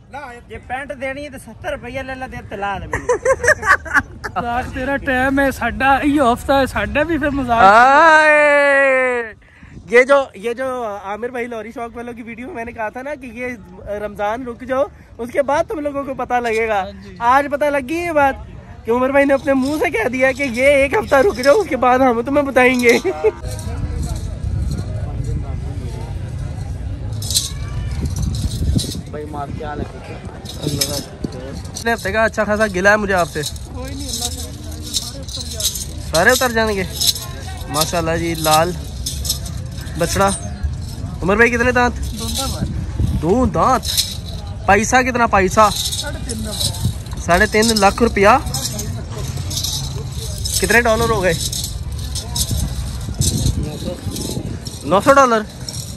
ये पैंट देनी है तो 70 रुपया ले ला दे तला दे मजाक तेरा टाइम है साडा ये हफ्ता है साडा भी फिर मजाक। ये जो आमिर भाई लॉरी शॉक वालों की वीडियो में मैंने कहा था ना कि ये रमजान रुक जाओ उसके बाद तुम लोगों को पता लगेगा। आज पता लगी ये बात कि उमर भाई ने अपने मुंह से कह दिया कि ये एक हफ्ता रुक जाओ उसके बाद हम तुम्हें बताएंगे। भाई मार क्या लगे हफ्ते का अच्छा खासा गिला है मुझे आपसे। कोई नहीं सारे उतर जाएंगे माशाल्लाह जी। लाल बछड़ा। उमर भाई कितने दांत? 2 दांत। पैसा कितना? पैसा 3.5 लाख रुपया। कितने डॉलर हो गए? $900।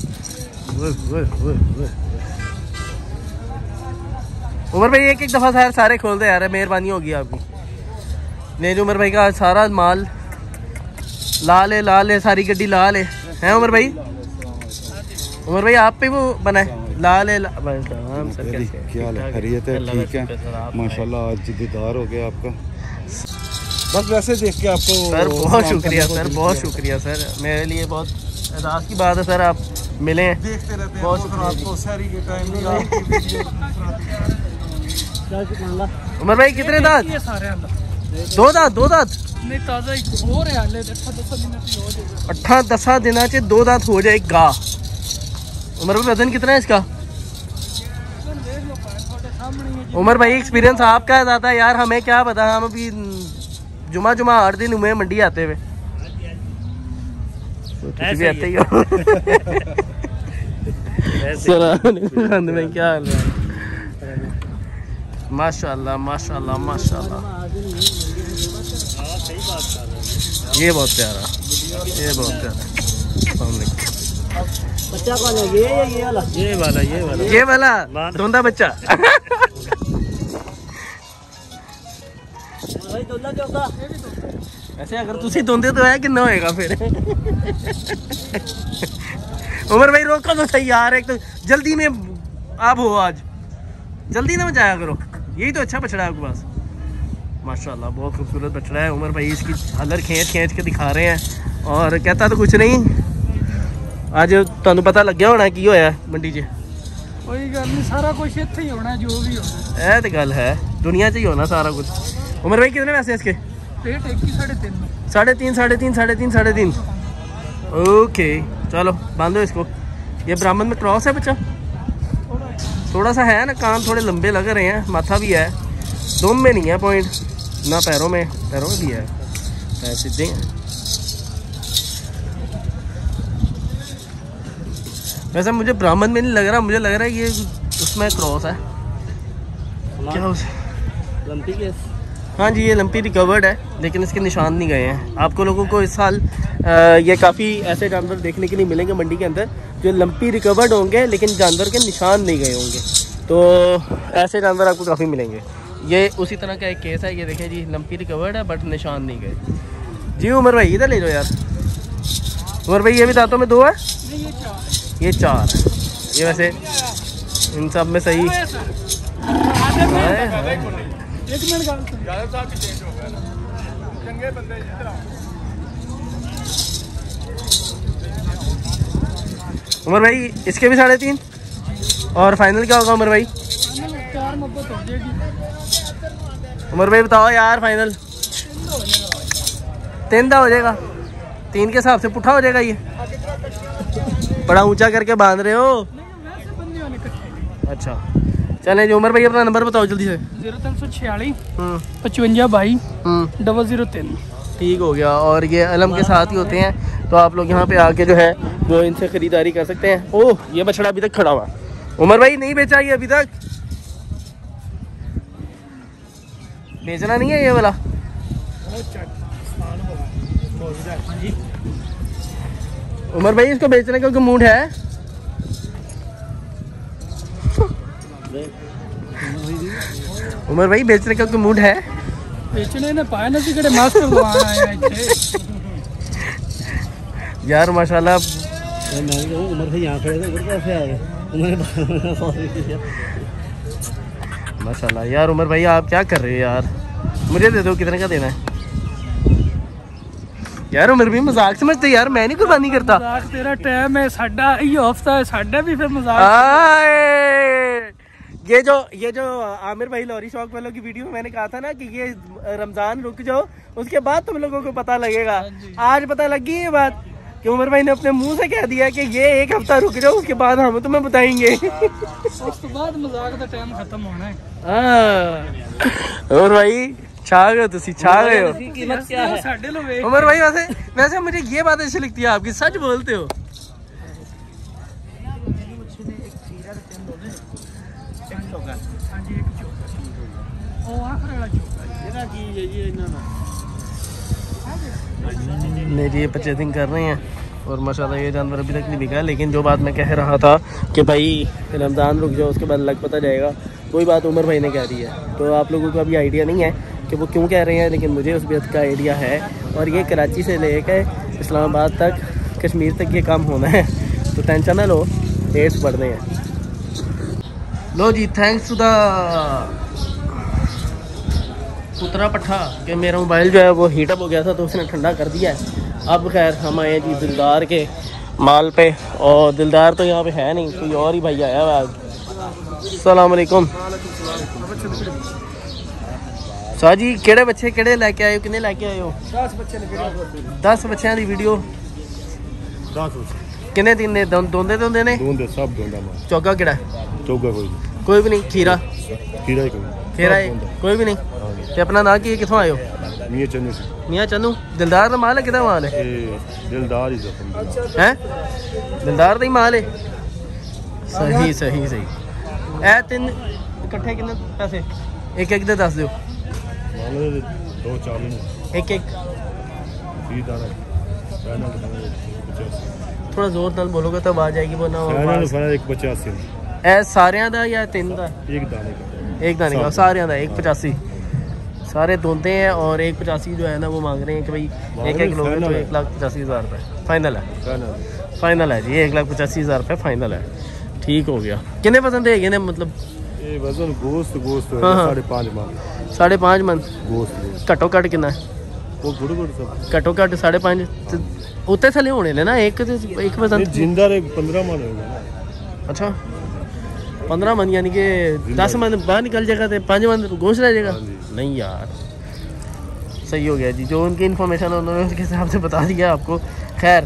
उमर भाई एक दफा सारे खोल दे यार, मेहरबानी होगी आपकी। नहीं उमर भाई का सारा माल लाल है सारी गड्डी लाल है उमर भाई। उमर भाई आप पे वो बना है लाल है। क्या खैरियत है? ठीक है माशाल्लाह। आज दीदार हो गया आपका। बस वैसे देख के आपको सर बहुत शुक्रिया सर, बहुत शुक्रिया सर। मेरे लिए बहुत राज की बात है सर, आप मिले हैं। देखते रहते हैं बहुत आपको शहरी के टाइम में। उमर भाई कितने दांत? ये सारे 2 दांत। 2 दांत नहीं ताजा ही हो रहे हाले 8-10 दिन 2 दांत हो जाएगा। उमर भाई वजन कितना है इसका? उमर भाई एक्सपीरियंस आपका है ज़्यादा यार, हमें क्या पता। हम अभी जुमा 8 दिन हुए मंडी आते हुए। भी आते ही हो। क्या हाल है? माशाल्लाह माशाल्लाह माशाल्लाह। ये बहुत प्यारा, ये बहुत प्यारा। बच्चा कौन है? ये वाला धोंदा बच्चा। ऐसे अगर तुसी धोंदे तो है कितना होएगा फिर। उमर भाई रोको तो सही यार, एक तो जल्दी में आप हो, आज जल्दी ना मचाया करो। यही तो अच्छा बछड़ा है आपके पास माशाल्लाह। बहुत खूबसूरत बछड़ा है। उमर भाई इसकी हलर खींच के दिखा रहे हैं और कहता तो कुछ नहीं। आज तुहानू पता लग गया होना की होया मंडी च। कोई गल नहीं, सारा कुछ इत्थे ही होना जो भी हो। ए तो गल है, दुनिया च ही होना सारा कुछ। उमर भाई कितने पैसे इसके? रेट 3.5 3.5 ओके चलो बांधो इसको। ये ब्राह्मण में क्रॉस है बच्चा? थोड़ा सा है ना, कान थोड़े लंबे लग रहे हैं, माथा भी है। दुम में नहीं है पॉइंट ना, पैरों में भी है, पैर सीधे हैं। वैसे मुझे ब्राह्मण में नहीं लग रहा, मुझे लग रहा है ये उसमें क्रॉस है। क्या उसे लंपी केस? हाँ जी ये लंपी रिकवर्ड है, लेकिन इसके निशान नहीं गए हैं। आपको लोगों को इस साल ये काफ़ी ऐसे जानवर देखने के लिए मिलेंगे मंडी के अंदर जो लंपी रिकवर्ड होंगे लेकिन जानवर के निशान नहीं गए होंगे। तो ऐसे जानवर आपको काफ़ी मिलेंगे। ये उसी तरह का एक केस है। ये देखें जी, लंपी रिकवर्ड है बट निशान नहीं गए जी। उमर भाई इधर ले जाओ यार। उमर भाई ये भी दांतों में 2 है, ये 4 है। ये वैसे इन सब में सही उमर भाई इसके भी 3.5। और फाइनल क्या होगा उमर भाई? उमर भाई बताओ यार, फाइनल 3 दा हो जाएगा। 3 के हिसाब से पुट्ठा हो जाएगा। ये बड़ा ऊंचा करके बांध रहे हो। अच्छा चलें जी। उमर भाई अपना नंबर बताओ जल्दी से। 0346 55 22 003। ठीक हो गया। और ये अलम के साथ ही होते हैं, तो आप लोग यहाँ पे आके जो है वो इनसे खरीदारी कर सकते हैं। ओह ये बछड़ा अभी तक खड़ा हुआ। उमर भाई नहीं बेचा ये अभी तक? बेचना नहीं है ये वाला? उमर भाई इसको बेचने का कोई मूड है? उमर भाई बेचने का कोई मूड है? बेचने ने पाया ना सी मास्टर लवाना है यार माशाल्लाह। उमर भाई यहाँ खड़े थे, उधर कैसे आ गए? माशाल्लाह यार। उमर भाई आप क्या कर रहे हो यार, मुझे दे दो, कितने का देना है यार? उमर भी मजाक समझते यार, मैं नहीं कुर्बानी करता। मजाक तेरा टाइम है, साडा यो हफ्ता है, साडा भी फिर मजाक। ये जो आमिर भाई लॉरी शौक वालों की वीडियो में मैंने कहा था ना कि ये रमजान रुक जाओ, उसके बाद तुम लोगों को पता लगेगा। आज पता लग गई ये बात कि उमर भाई ने अपने मुंह से कह दिया कि ये एक हफ्ता रुक जाओ, उसके बाद हम तुम्हें बताएंगे। उसके बाद मजाक का टाइम खत्म होना है। उमर भाई छा गए, तुसी छा गए हो। कीमत क्या है? साडे लो वेख उमर भाई वैसे मुझे ये बात अच्छी लगती है आपकी, सच बोलते हो। ਹਾਂਜੀ ਇੱਕ ਚੋਕਾ ਉਹ ਆਖਰ ਵਾਲਾ ਚੋਕਾ ਇਹਦਾ ਕੀ ਹੈ ਜੀ ਇਹਨਾਂ ਦਾ? नहीं जी, ये परचेजिंग कर रहे हैं और माशाल्लाह ये जानवर अभी तक नहीं बिका। लेकिन जो बात मैं कह रहा था कि भाई रमज़ान रुक जाओ, उसके बाद लग पता जाएगा, कोई बात उमर भाई ने कह दी है। तो आप लोगों को अभी आइडिया नहीं है कि वो क्यों कह रहे हैं, लेकिन मुझे उस बात का आइडिया है। और ये कराची से लेकर इस्लामाबाद तक, कश्मीर तक ये काम होना है, तो टेंशन ना लो, रेट्स बढ़ने हैं। लो जी, थैंक्स टू द पुतरा पट्ठा कि मेरा मोबाइल जो है वो हीटअप हो गया था, तो उसने ठंडा कर दिया है। अब खैर हम आए जी दिलदार के माल पे, और दिलदार तो यहाँ पे है नहीं, कोई और ही भाई आया हुआ आज। अस्सलाम वालेकुम शाह जी। केड़े बच्चे केड़े लैके आए हो, किन्ने लैके आए हो? 10 बच्चों की वीडियो। 10 किन्ने दिन ने दोंदे दोंदे ने? दोंदे सब दोंदा मां। चौगा केड़ा? चौगा कोई भी नहीं। खीरा खीरा खीरा कोई भी नहीं। ते अपना नाम की, किथों आए हो? मियां चन्नू से। मियां चन्नू। दिलदार का माल है, किदा माल है? दिलदार ही हैं? दिलदार का ही माल है। सही सही सही। ए 3 इकट्ठे कितने पैसे? एक एक दे दस दो। 240 एक एक। थोड़ा जोर नाल बोलोगे तो आवाज आएगी, वो ना एक 85 ए सारियां दा या 3 दा? एक दाने का। एक दाने का सारियां दा 185। सारे दोंदे हैं और 185 जो है ना वो मांग रहे हैं कि भाई एक एक लोग तो 1,85,000 रुपये फाइनल है। फाइनल है जी, 1,85,000 रुपये फाइनल है। ठीक हो गया। कितने पसंद है ये मतलब? ये वजन गोश्त 5.5 मन। 5.5 मन गोश्त घट्टो घट कितना है? वो गुड़ गुड़ सब घट्टो घट 5.5 उत्ते थले होने ने ना। एक पसंद जिंदा 15 मन होगा ना। अच्छा 15 मन, यानी कि 10 मन बाहर निकल जाएगा तो 5 मन गोश्त रह जाएगा। नहीं यार, सही हो गया जी। जो उनकी इन्फॉर्मेशन उन्होंने उसके हिसाब से बता दिया आपको। खैर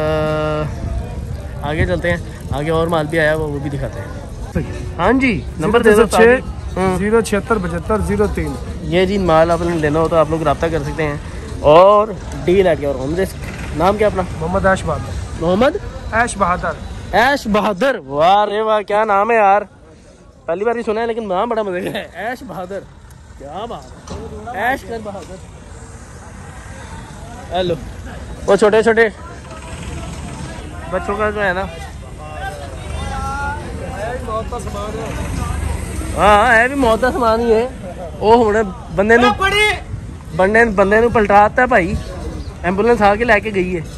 आगे चलते हैं, आगे और माल भी आया वो भी दिखाते हैं। हाँ जी, नंबर दे दो। 0767503। ये जी माल आपने लेना हो तो आप लोग रब्ता कर सकते हैं। और deal at your home risk. नाम क्या अपना? मोहम्मद ऐश बहादुर। मोहम्मद ऐश बहादुर। ऐश बहादुर, वाह रे वाह, क्या नाम है यार, पहली बार ही सुना है, लेकिन नाम बड़ा मजे का है। ऐश बहादुर, क्या बात है। ऐश कर बहादुर। हेलो, वो छोटे छोटे बच्चों का जो है ना, हाँ है भी मौत का समान ही है। वो हुणे बंदे नूं पलटाता भाई, एंबुलेंस आके लेके गई है।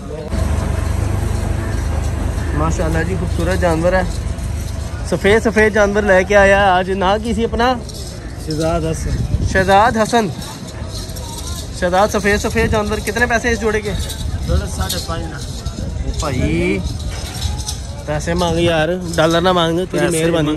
माशाल्लाह जी, खूबसूरत जानवर है, सफ़ेद जानवर लेके आया आज। ना किसी अपना शहजाद हसन। शहजाद सफ़ेद जानवर। कितने पैसे इस जोड़े के? 5.5 भाई पैसे मांग यार, डॉलर ना मांग, तेरी मेहरबानी।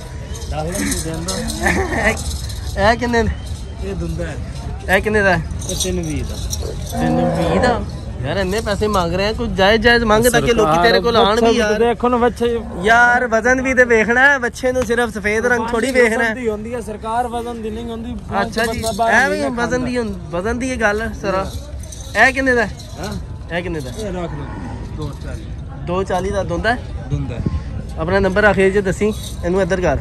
ए किन्ने ਇਹ ਦੁੰਦਾ ਹੈ। ए किन्ने दा? 320 ਦਾ। 320 दा यार, इन्ने पैसे मांग रहे हैं, कुछ जायज मांग ताकि लोग तेरे को आन भी यार। देखो ना बच्चे यार वजन भी तो देखना है, बच्चे नु सिर्फ सफेद रंग थोड़ी देखना है। ਹੁੰਦੀ ਹੈ ਸਰਕਾਰ ਵਜ਼ਨ ਦੀ ਨਹੀਂ ਹੁੰਦੀ। अच्छा जी, ਐਵੇਂ ਵਜ਼ਨ ਦੀ ਇਹ ਗੱਲ ਸਰਾ। ਇਹ ਕਿੰਨੇ ਦਾ? ਹਾਂ ਇਹ ਕਿੰਨੇ ਦਾ? ਇਹ ਰੱਖ ਲਓ 240। 240 ਦਾ ਦੁੰਦਾ ਦੁੰਦਾ। अपना नंबर आखिर जो दसी इनू इधर कर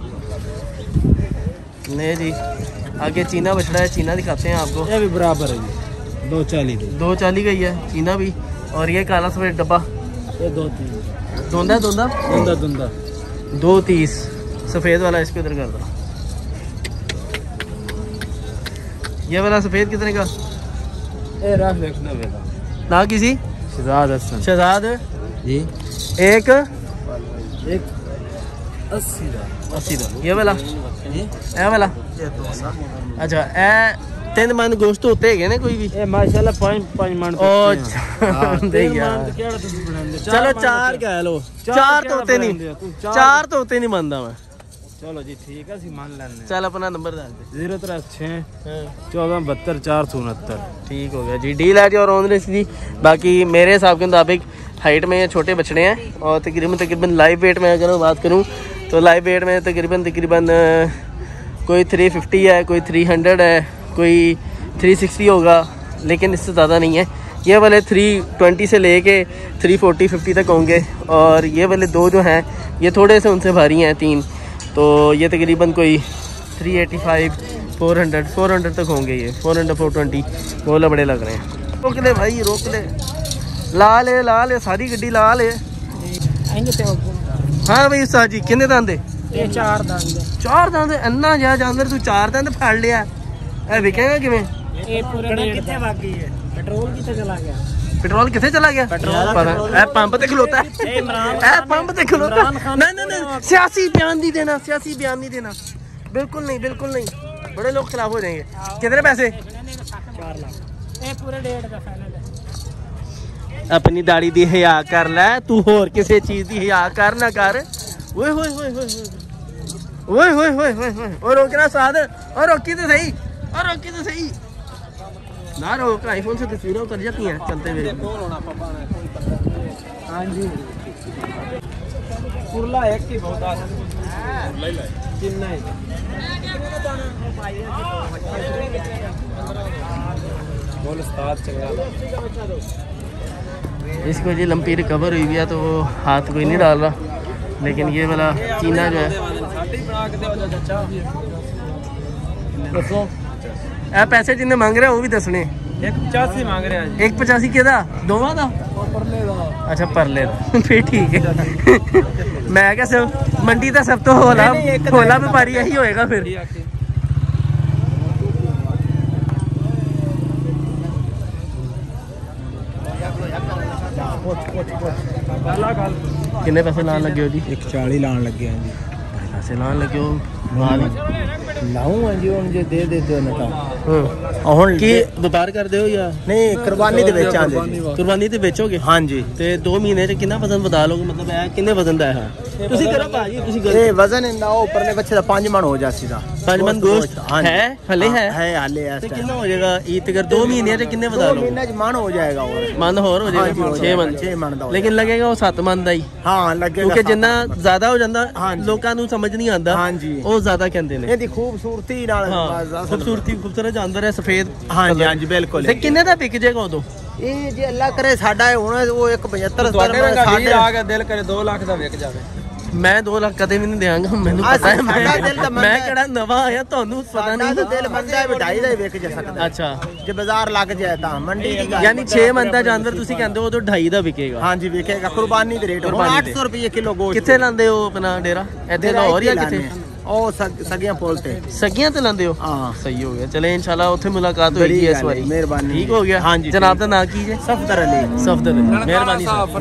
ले जी। आगे चीना बछड़ा है, चीना दिखाते हैं आपको। ये भी बराबर है जी, 240 240 का ही है चीना भी। और ये काला सफेद डब्बा ये 230 दोंदा दोंदा दुंदा दुंदा 230 सफेद वाला। इसको इधर कर दो। ये वाला सफेद कितने का? ये रख देखना बेटा ना किसी शहजाद हसन शहजाद जी। एक 80 ਦਾ ਇਹ ਵਾਲਾ ਇਹ ਵਾਲਾ ਅੱਛਾ ਇਹ 3 ਮਣ ਗੋਸ਼ਤ ਉੱਤੇ ਹੈਗੇ ਨੇ ਕੋਈ ਵੀ ਇਹ ਮਾਸ਼ਾਅੱਲਾ 5 ਮਣ ਉਹ ਦੇ ਯਾਰ ਕਿਹੜਾ ਤੁਸੀਂ ਬਣਾਉਂਦੇ ਚਲੋ 4 ਕਹਿ ਲੋ 4 ਤੋਂ ਉੱਤੇ ਨਹੀਂ 4 ਤੋਂ ਉੱਤੇ ਨਹੀਂ ਮੰਨਦਾ ਮੈਂ ਚਲੋ ਜੀ ਠੀਕ ਹੈ ਅਸੀਂ ਮੰਨ ਲੈਂਦੇ ਚੱਲ ਆਪਣਾ ਨੰਬਰ ਦੱਸ ਦੇ 036 14 72 469 ठीक हो गया जी। डील है जी और ऑनलेस जी। बाकी मेरे हिसाब के मुताबिक हाइट में छोटे बछड़े हैं और तकरीबन लाइव वेट में अगर मैं बात करूं तो लाइव वेट में तकरीबन कोई 350 है, कोई 300 है, कोई 360 होगा, लेकिन इससे ज़्यादा नहीं है। ये वाले 320 से लेके 340 50 तक होंगे और ये वाले दो जो हैं ये थोड़े से उनसे भारी हैं 3, तो ये तकरीबन कोई 385 400 तक होंगे। ये 400 420 बोला बड़े लग रहे हैं। रोक ले भाई रोक ले, ला ले सारी गड्डी ला ले। हाँ भाई उस्ताद जी किन्ने दंद? 4 दंद। 4 दंद इन्ना ज्यादा जानवर तू 4 दंद फड़ लिया, ए विकेगा किवें? पेट्रोल कितने चला गया? पेट्रोल किथे चला गया? ए पंप ते खलोता है, ए पंप ते खलोता। नहीं सियासी बयान नहीं देना, सियासी बयान नहीं देना, बिल्कुल नहीं, बड़े लोग खिलाफ हो जाएंगे। कितने पैसे? 4 लाख। ये पूरे 1.5 का फाइनल है। अपनी दाढ़ी दी हिया कर ले तू, होर किसी चीज दी हिया कर ना कर। ओए होए होए होए ओए होए होए होए और रोकना साथ, और रोकी तो सही, और रोकी तो सही ना रोक। आईफोन से तस्वीरें उतर जाती हैं चलते हुए। हाँ जी कुरला एक की बहुत इसको जी लंपी रिकवर हुई है तो वो हाथ कोई नहीं डाल रहा, लेकिन ये वाला चीना जो है पैसे जिन्हें मांग रहे हैं वो भी दसने। 185 मांग रहे हैं। 185 केदा दोवां दा? अच्छा परले दा फिर ठीक है। मैं क्या सब मंडी का सब तो होला व्यापारी यही होएगा फिर। किन्ने पैसे लान लगे हो जी? 140 लान लगे हैं जी। पैसे लान लगे हो लाऊं जी हम जे दे देते हो ना ਹੁਣ ਕੀ ਵਪਾਰ ਕਰਦੇ ਹੋ ਜਾਂ ਨਹੀਂ? ਕੁਰਬਾਨੀ ਦੇ ਵਿੱਚ ਆਂਦੇ ਜੀ। ਕੁਰਬਾਨੀ ਤੇ ਵੇਚੋਗੇ? ਹਾਂਜੀ। ਤੇ 2 ਮਹੀਨੇ ਚ ਕਿੰਨਾ ਵਜ਼ਨ ਵਧਾ ਲੋਗੇ? ਮਤਲਬ ਇਹ ਕਿੰਨੇ ਵਜ਼ਨ ਦਾ ਹੈ? ਤੁਸੀਂ ਕਰੋ ਭਾਜੀ, ਤੁਸੀਂ ਕਰੋ। ਇਹ ਵਜ਼ਨ ਇਹਦਾ ਉੱਪਰ ਨੇ ਬੱਚੇ ਦਾ 5 ਮਣ ਹੋ ਜਾ ਸੀਦਾ। 5 ਮਣ ਗੋਸ਼ਤ ਹੈ ਹਲੇ ਹੈ ਹਾਲੇ ਤੇ ਕਿੰਨਾ ਹੋ ਜਾਏਗਾ ਈਦ ਤੱਕ? 2 ਮਹੀਨੇ ਚ ਕਿੰਨੇ ਵਧਾ ਲੋਗੇ? 2 ਮਹੀਨੇ ਚ ਮਣ ਹੋ ਜਾਏਗਾ। ਹੋਰ ਮਣ ਹੋਰ ਹੋ ਜਾਏਗਾ 6 ਮਣ ਦਾ। ਲੇਕਿਨ ਲੱਗੇਗਾ ਉਹ 7 ਮਣ ਦਾ ਹੀ। ਹਾਂ ਲੱਗੇਗਾ, ਕਿਉਂਕਿ ਜਿੰਨਾ ਜ਼ਿਆਦਾ ਹੋ ਜਾਂਦਾ ਲੋਕਾਂ ਨੂੰ ਸਮਝ ਨਹੀਂ ਆਉਂਦਾ। ਹਾਂਜੀ ਉਹ ਜ਼ਿਆਦਾ ਕਹਿੰਦੇ ਨੇ। ਇਹਦੀ ਖੂਬਸੂਰਤੀ ਨਾਲ ਖੂਬਸੂਰਤ ਜਾਨਵਰ ਹੈ ਸਫੇਦ। ਹਾਂਜੀ ਬਿਲकुल। ਤੇ ਕਿੰਨੇ ਦਾ ਵਿਕ ਜਾਏਗਾ ਉਦੋਂ? ਇਹ ਜੇ ਅੱਲਾ ਕਰੇ ਸਾਡਾ ਹੁਣ ਉਹ 175 ਸਾਡੇ ਆ ਗਿਆ ਦਿਲ ਕਰੇ 2 ਲੱਖ ਦਾ ਵਿਕ ਜਾਵੇ। ਮੈਂ 2 ਲੱਖ ਕਦੇ ਵੀ ਨਹੀਂ ਦੇਵਾਂਗਾ, ਮੈਨੂੰ ਪਤਾ ਹੈ। ਮੈਂ ਕਿਹੜਾ ਨਵਾਂ ਆਇਆ, ਤੁਹਾਨੂੰ ਪਤਾ ਨਹੀਂ। ਦਿਲ ਮੰਨਦਾ ਹੈ 2.5 ਦਾ ਹੀ ਵਿਕ ਜਾ ਸਕਦਾ। ਅੱਛਾ ਜੇ ਬਾਜ਼ਾਰ ਲੱਗ ਜਾਏ ਤਾਂ ਮੰਡੀ ਦੀ ਗੱਲ। ਯਾਨੀ 6 ਮਣ ਦਾ ਜਾਨਵਰ ਤੁਸੀਂ ਕਹਿੰਦੇ ਹੋ ਉਦੋਂ 2.5 ਦਾ ਵਿਕੇਗਾ? ਹਾਂਜੀ ਵਿਕੇਗਾ। ਕੁਰਬਾਨੀ ਦੇ ਰੇਟ 800 ਰੁਪਏ ਕਿਲੋ ਗੋਸ਼ਤ। ਕਿੱਥੇ ਲਾਂਦੇ ਹੋ ਆਪਣਾ ਡੇਰਾ? ਇੱਥੇ ਲਾਹੌਰ ਜਾਂ ਕਿੱਥੇ? ਉਹ ਸਗੀਆਂ ਪੁੱਲ ਤੇ। ਸਗੀਆਂ ਤੇ ਲਾਂਦੇ ਹੋ? ਹਾਂ ਸਹੀ ਹੋ ਗਿਆ। ਚਲੇ ਇੰਸ਼ਾਅੱਲਾ ਉੱਥੇ ਮੁਲਾਕਾਤ ਹੋਏਗੀ ਇਸ ਵਾਰੀ। ਮਿਹਰਬਾਨੀ। ਠੀਕ ਹੋ ਗਿਆ। ਹਾਂਜੀ ਜਨਾਬ ਦਾ ਨਾਂ ਕੀ ਹੈ? ਸਫਦਰ ਅਲੀ। ਮਿਹਰਬਾਨੀ ਸਾਹਿਬ।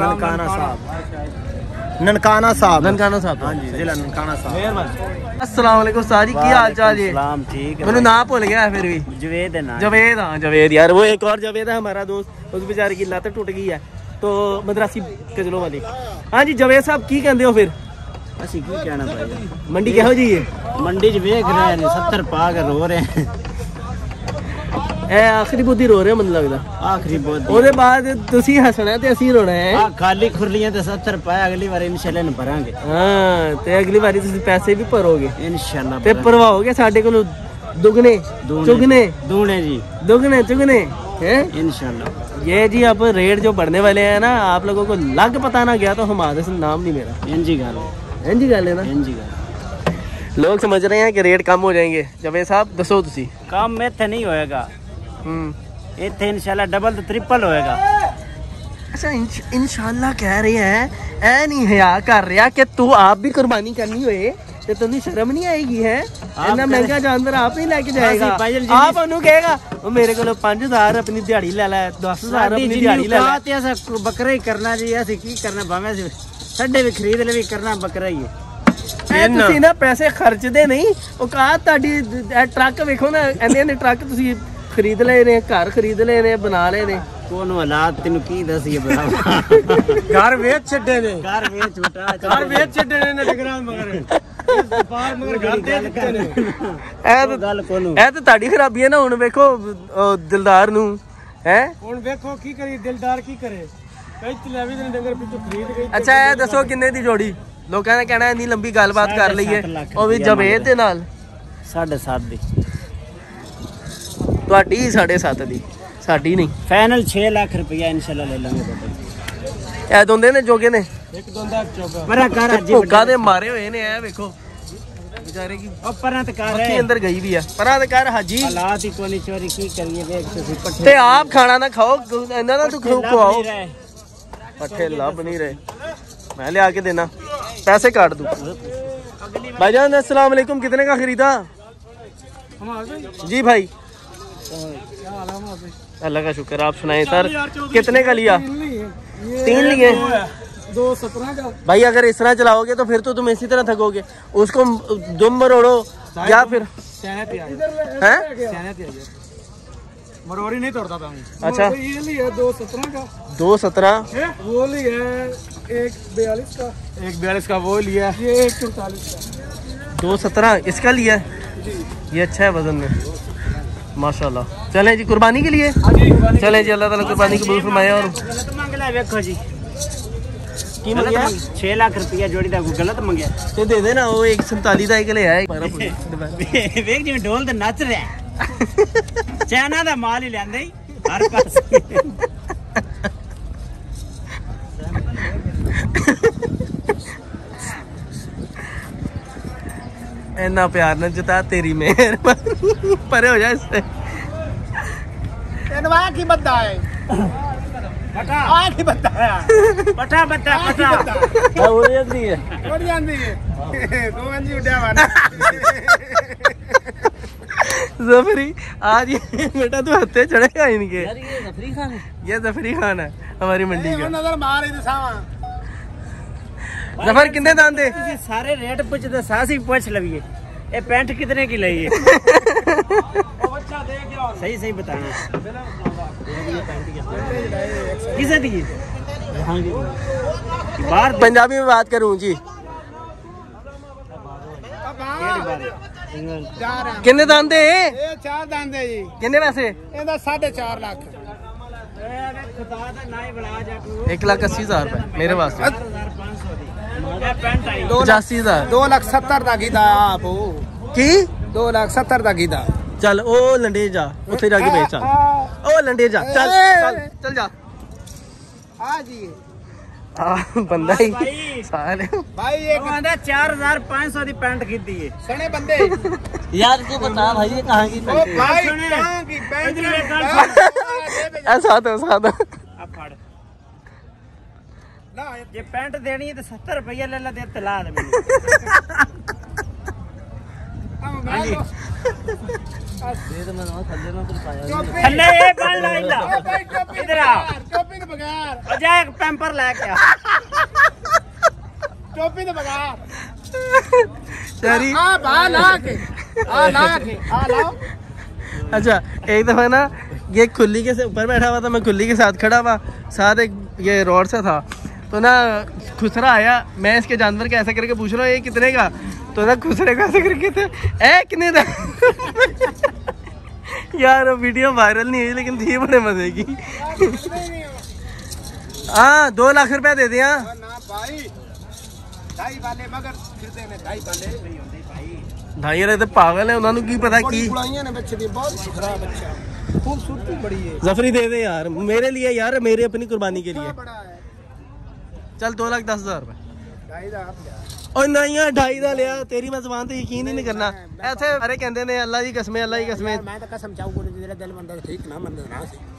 ਨਨਕਾਣਾ ਸਾਹਿਬ। ਹਾਂਜੀ ਜ਼ਿਲ੍ਹਾ ਨਨਕਾਣਾ ਸਾਹਿਬ। ਮਿਹਰਬਾਨੀ। अस्सलाम वालेकुम साजी, की हाल चाल जी? सलाम ठीक है। मैंने नाम भूल गया फिर भी। जवेद है ना? जवेद, हाँ जवेद यार। वो एक और जवेद है हमारा दोस्त, उस बेचारे की लत टूट गई है तो मदरासी कजलों वाली। हाँ जी जवेद साहब की कहते हो फिर? ਅਸੀਂ ਕੀ ਕਹਿਣਾ ਭਾਈ, मंडी ਕਿਹੋ ਜੀ ਹੈ? ਮੰਡੀ 'ਚ ਵੇਖ ਰਹੇ ਨੇ 70 ਪਾ ਕੇ ਰੋ ਰਹੇ ਨੇ। ਇਹ ਆਖਰੀ ਬੁੱਧੀ ਰੋ ਰਹੇ ਮੈਨੂੰ ਲੱਗਦਾ। ਆਖਰੀ ਬੁੱਧੀ। ਉਹਦੇ ਬਾਅਦ ਤੁਸੀਂ ਹੱਸਣਾ ਤੇ ਅਸੀਂ ਰੋਣਾ ਹੈ। ਆ ਖਾਲੀ ਖੁਰਲੀਆਂ ਤੇ 70 ਪਾਏ, ਅਗਲੀ ਵਾਰ ਇਨਸ਼ਾਅੱਲਾ ਨੂੰ ਭਰਾਂਗੇ। ਹਾਂ ਤੇ ਅਗਲੀ ਵਾਰੀ ਤੁਸੀਂ ਪੈਸੇ ਵੀ ਭਰੋਗੇ ਇਨਸ਼ਾਅੱਲਾ ਤੇ ਭਰਵਾਓਗੇ ਸਾਡੇ ਕੋਲੋਂ ਦੁਗਨੇ ਚੁਗਨੇ दूने जी दुगने चुगने हैं इंशाल्लाह। ये जी अब रेट जो बढ़ने वाले हैं ना, आप लोगों को लग पता ना गया तो हमारे से नाम नहीं मेरा। इंजी गल है ना। लोग समझ रहे हैं कि रेट कम हो जाएंगे। जवेद साहब दसो तुसी। काम में थे नहीं होएगा, इत्थे इंशाल्लाह डबल तो ट्रिपल होएगा। अच्छा इंशाल्लाह कह रहे हैं, ऐ नहीं हया कर रहा कि तू आप भी कुर्बानी करनी होए ते तुझे शर्म नहीं आएगी है? इतना महंगा जानवर आप नहीं लेके जाएगा। आप उन्होंने कहेगा वो मेरे को 5000 अपनी दिहाड़ी ले ला, 10000 अपनी दिहाड़ी ले ला। बकरा ही करना जी, ऐसे की करना भावे सड्डे भी खरीद ले भी करना बकरा ही है। ਤੁਸੀਂ ਨਾ ਪੈਸੇ ਖਰਚਦੇ ਨਹੀਂ ਔਕਾਤ ਤੁਹਾਡੀ ਟਰੱਕ ਵੇਖੋ ਨਾ ਇੰਨੇ ਟਰੱਕ ਤੁਸੀਂ ਖਰੀਦ ਲਏ ਨੇ ਘਰ ਖਰੀਦ ਲਏ ਨੇ ਬਣਾ ਲਏ ਨੇ ਕੋਨ ਹਾਲਾਤ ਤੈਨੂੰ ਕੀ ਦੱਸੀਏ ਬਰਾ ਘਰ ਵੇਚ ਛੱਡੇ ਨੇ ਘਰ ਵੇਚ ਬਟਾ ਘਰ ਵੇਚ ਛੱਡੇ ਨੇ ਟਕਰਾਂ ਮਗਰ ਵਪਾਰ ਮਗਰ ਘਰ ਦੇ ਦਿੱਤੇ ਨੇ ਇਹ ਗੱਲ ਕੋਨੂੰ ਇਹ ਤਾਂ ਤੁਹਾਡੀ ਖਰਾਬੀ ਹੈ ਨਾ ਹੁਣ ਵੇਖੋ ਦਿਲਦਾਰ ਨੂੰ ਹੈ ਹੁਣ ਵੇਖੋ ਕੀ ਕਰੀ ਦਿਲਦਾਰ ਕੀ ਕਰੇ ਕਈ ਚਲਾਵੀ ਦੇ ਡੰਗਰ ਪਿੱਛੋਂ ਖਰੀਦ ਗਈ ਅੱਛਾ ਇਹ ਦੱਸੋ ਕਿੰਨੇ ਦੀ ਜੋੜੀ ਲੋਕਾਂ ਨੇ ਕਹਿਣਾ ਇੰਨੀ ਲੰਬੀ ਗੱਲਬਾਤ ਕਰ ਲਈਏ ਉਹ ਵੀ ਜਵੇਦ ਦੇ ਨਾਲ 7.5 ਦੀ ਤੁਹਾਡੀ 7.5 ਦੀ ਸਾਡੀ ਨਹੀਂ फाइनल 6 लाख रुपया इंशाल्लाह ले लेंगे ਇਹ ਦੋਂਦੇ ਨੇ ਜੋਗੇ ਨੇ ਇੱਕ ਦੋਂਦਾ ਚੋਗਾ मरा कर अजी ਭੁੱਖਾ ਦੇ ਮਾਰੇ ਹੋਏ ਨੇ ਇਹ ਵੇਖੋ ਵਿਚਾਰੇ ਕੀ ऊपर ना कर ਮੱਖੀ ਅੰਦਰ ਗਈ ਵੀ ਆ ਪਰਾਂ ਤੇ ਕਰ ਹਾਜੀ हालात ही कोनी चोरी की करिए देख तुसी पट्टे ਤੇ ਆਪ ਖਾਣਾ ਨਾ ਖਾਓ ਇਹਨਾਂ ਦਾ ਤੂੰ ਖਵਾਓ पट्टे लब नहीं रहे मैं ले आके देना पैसे काट दूं भाईजान अस्सलाम वालेकुम कितने का खरीदा जी भाई अल्लाह का शुक्र आप सुनाए सर कितने का लिया 3 लिए 2.17 का भाई अगर इस तरह चलाओगे तो फिर तो तुम इसी तरह थकोगे उसको दुम मरोड़ो या फिर हैं मरोड़ी नहीं तोड़ता था अच्छा ये लिया 2.17 का 2.17 वो लिया 1.42 का 1.42 का वो लिया ये 1.44 का 2.17 इसका लिया ये अच्छा है वजन में माशाल्लाह चलें जी कुर्बानी के लिए चलें जी अल्लाह ताला कुर्बानी कबूल फरमाए और गलत मांग ले देखो जी की मंगया 6 लाख रुपया जोड़ी दा गलत मंगया तो दे देना वो 147 का एक ले आया वेख जिवें ढोल ते नच रहा चाइना दा माल ही लेंदे हर पास इतना प्यार न जता तेरी मेहरबानी परे हो जाए इससे इनवा की बद्दा है पटा आ की बद्दा है पटा पटा पटा वो जल्दी है और जानदी है दो अंजी उड़या वाला जफरी आज ये बेटा तू हत्थे चढ़ेगा इनके यार ये जफरी खान है ये जफरी खान है हमारी मंडी का नजर मार ही दसावा जफर कितने दान दे तुसी सारे रेट पूछ दे सासी पूछ लविए ये पैंट कितने की ली है सही सही बताना किसे दी बाहर पंजाबी में बात करूं जी कितने दान दे ये 4 दांदे जी कितने पैसे ਇਹਦਾ 4.5 ਲੱਖ खुदा दा ना ही बड़ा जा 1,80,000 रुपए मेरे वास्ते 500 पैंट आई 85,000 2,70,000 ਦਾ ਕੀਦਾ ਆਪ की 2,70,000 ਦਾ ਕੀਦਾ चल ओ लंडे जा उसे जाके बेच चल ओ लंडे जा चल चल चल जा आ जी बंदा ही साले भाई ये कहंदा 4,500 दी पैंट खरीदी है सने बंदे यार तू बता भाई ये कहां की ओ भाई कहां की पैंट ऐसा तो सादा अब फड़ ना ये पैंट देनी है तो 70 रुपया ले ला दे तला दे थल्ले ये पहन ला इला इधर आ टोपी तो बगैर जा एक पैम्पर लेके आ टोपी तो बगैर शरी आ बा ला के आ ला के आ लाओ अच्छा एक दफा ना ये खुली के ऊपर बैठा हुआ था मैं खुली के साथ खड़ा हुआ साथ एक ये रोड से था तो ना खुसरा आया मैं इसके जानवर के ऐसा करके पूछ रहा हूँ ये कितने का तो ना खुसरे को ऐसे करके थे कितने था यार वीडियो वायरल नहीं हुई लेकिन थी बड़े मजे की हाँ 2 लाख रुपया दे दिया ना भाई ढाई वाले मगर फिरते ने ढाई वाले ढाई वाले तो पागल है उन्होंने की पता की बुलाइयां ने बच्चे दी बहुत खराब बच्चा खूबसूरती बड़ी है जफरी दे दे यार मेरे लिए यार मेरे अपनी कुर्बानी के लिए बड़ा है चल 2,10,000 रुपए ढाई दा आप और नहीं यार 2.5 ਦਾ ਲਿਆ ਤੇਰੀ ਮੈਂ ਜ਼ਬਾਨ ਤੇ ਯਕੀਨ ਹੀ ਨਹੀਂ ਕਰਨਾ ਐਸੇ ਸਾਰੇ ਕਹਿੰਦੇ ਨੇ ਅੱਲਾ ਦੀ ਕਸਮੇ मैं तो कसम चाहूं को तेरा दिल मंदा ठीक ना मंदा ना